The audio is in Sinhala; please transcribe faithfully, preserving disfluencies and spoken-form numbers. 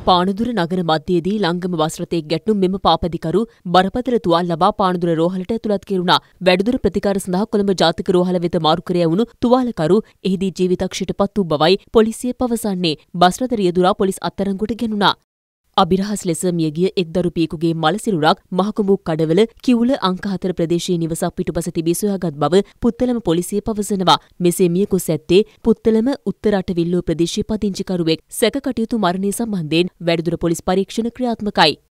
පානදුර නගර මධ්‍යයේදී ලංගම බස් රථයක ගැටුණු මෙම පාපැදිකරු බරපතල තුවාල ලබා පානදුර රෝහලට ඇතුළත් කෙරුණා. වැඩිදුර ප්‍රතිකාර සඳහා කොළඹ ජාතික රෝහල වෙත මාරු කර යවුණු තුවාලකරු එහිදී ජීවිතක්ෂයට පත් වූ බවයි පොලිසිය පවසන්නේ. බස් රථ රියදුරා පොලිස් අත්අඩංගුවට ගැනුණා. අබිරහස් ලෙස මියගිය එක් දරු පියෙකුගේ මළසිරුරක් මහකුඹු කඩවල කිවුල අංක හතර ප්‍රදේශයේ නිවසක් පිටුපස තිබී සොයාගත් බව පුත්තලම පොලිසිය පවසනවා. මෙසේ මියගොස් ඇත්තේ පුත්තලම උත්තර අටවිල්ලුව ප්‍රදේශයේ පදිංචිකරුවෙක්. සැක කටයුතු මරණය සම්බන්ධයෙන් වැඩිදුර පොලිස් පරීක්ෂණ ක්‍රියාත්මකයි.